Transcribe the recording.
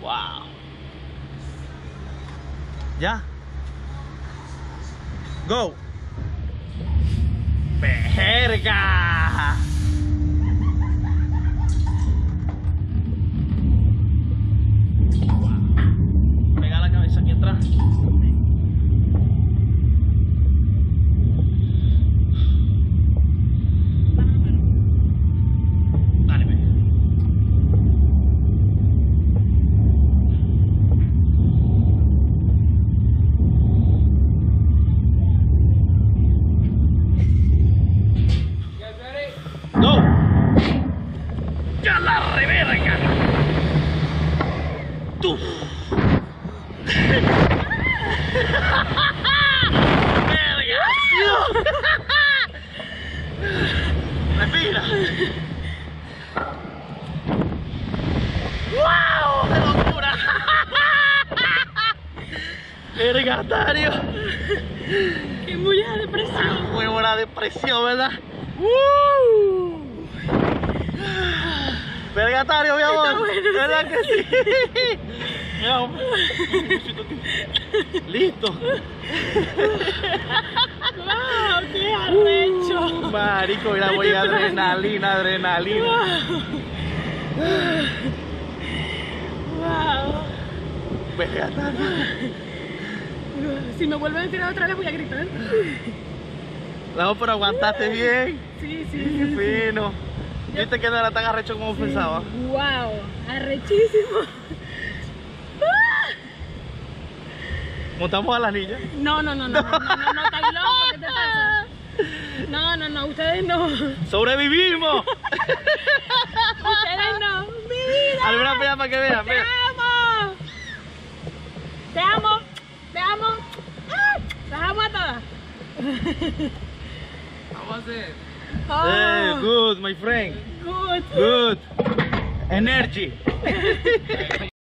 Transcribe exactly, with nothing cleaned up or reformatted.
Wow. ¿Ya? Go. ¡Verga! Wow. Pega la cabeza aquí atrás. Dale, ve. ¡No! ¡Ya la reverga! ¡Tú! ¡Verga! ¡Respira! ¡Wow! ¡Qué locura! ¡Verga, Dario! ¡Qué buena depresión! Muy buena depresión, ¿verdad? ¡Uh! Vergatario, mi amor. Está bueno, ¿Verdad sí. que sí? Mi amor. Listo. ¡Wow! ¡Qué arrecho! Uh, marico, mira, voy a adrenalina, adrenalina. ¡Wow! Vergatario. Si me vuelven a tirar otra vez voy a gritar. No, pero aguantaste bien. Sí, sí, Qué sí. fino. Viste que no era tan arrecho como Sí. pensaba. ¡Wow! Arrechísimo. Montamos a las niñas. No, no, no, no, no, no, no, no, estáis locos, ¿qué te pasa? No, no, no, ustedes no. ¡Sobrevivimos! Ustedes no. ¡Mi vida! Alguna pena para que vean, ¡Te mira. amo! ¡Te amo! ¡Te amo! ¡Ah! ¡Las amo a todas! How was it? Oh, Eh, good, my friend. good. Good. Energy.